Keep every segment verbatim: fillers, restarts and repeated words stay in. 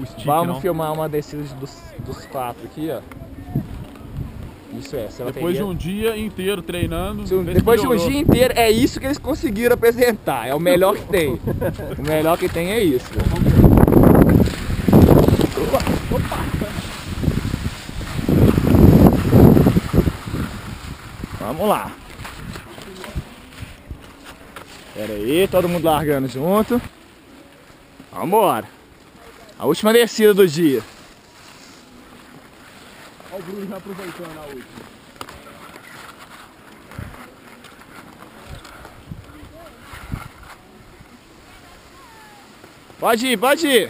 stick, Vamos não. filmar uma descida dos, dos quatro aqui, ó. Isso é, essa Depois de bateria. um dia inteiro treinando. Se um- vê se Depois de um melhorou. dia inteiro, é isso que eles conseguiram apresentar. É o melhor que tem. O melhor que tem é isso. Opa, opa. Vamos lá. Pera aí, todo mundo largando junto. Vambora. A última descida do dia. Olha o Bruno já aproveitando a última. Pode ir, pode ir.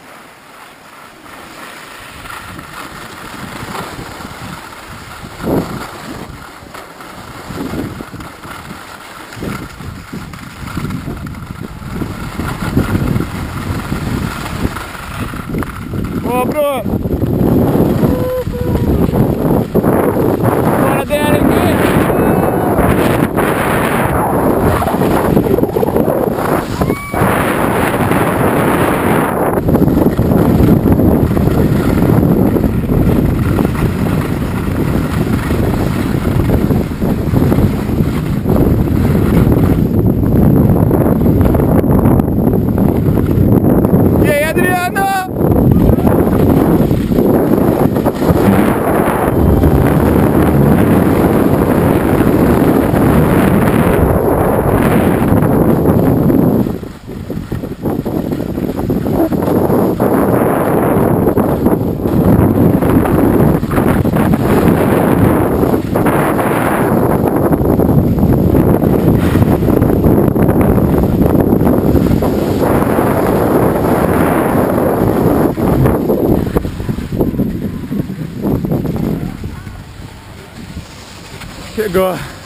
Ô, Bruno! Bora dela aqui! E aí, Adriano? Chegou.